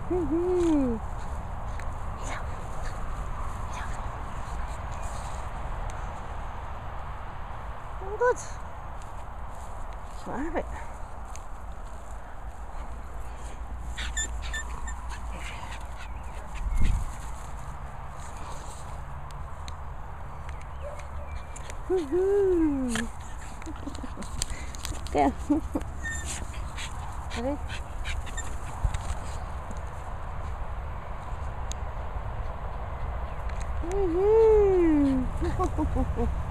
Good. So I have it. Woohoo! Go. Ready? Woohoo!